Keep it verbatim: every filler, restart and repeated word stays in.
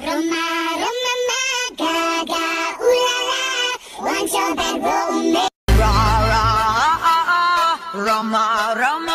Roma, Roma, ma, gaga, ooh la la, want your bedroom. Ra ra ah ah ah, Roma Roma.